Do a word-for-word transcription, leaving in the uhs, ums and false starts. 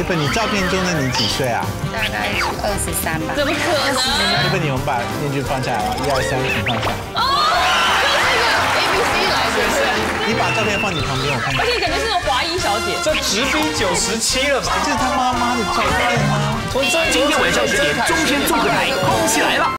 菲，你照片中的你几岁啊？ 大概是二十三吧。 怎么可能？ 菲菲，你我们把面具放下来了，一二三，请放下。 哦，就是那个 A B C 来的，对。 你把照片放你旁边，我看看。 而且感觉是那种华裔小姐。 这直逼九十七了吧？ 这是他妈妈的照片吗？ 从这今天晚上十点，中天综合台，空起来了。